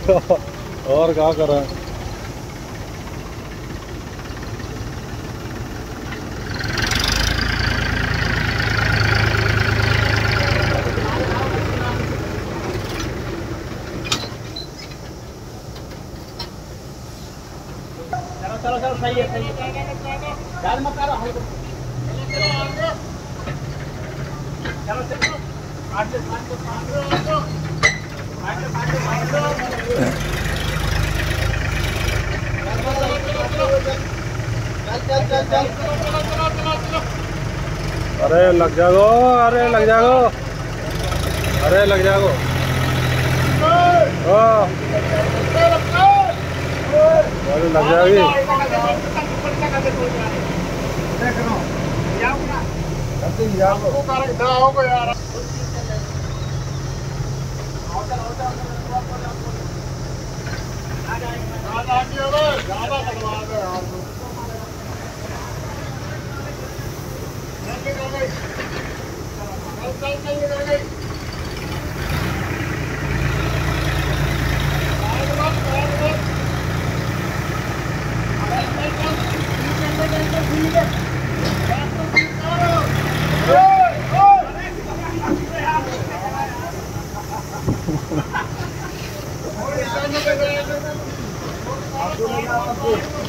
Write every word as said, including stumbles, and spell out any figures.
और क्या कर रहा है? चलो चलो चलो सही है सही है यार मत करो चलो चलो आठ से पाँच को पाँच को आठ से पाँच को पाँच को चल चल चल चल अरे लग जाओ, अरे लग जाओ, अरे लग जाओ। हाँ अरे लग जाएगी। Aku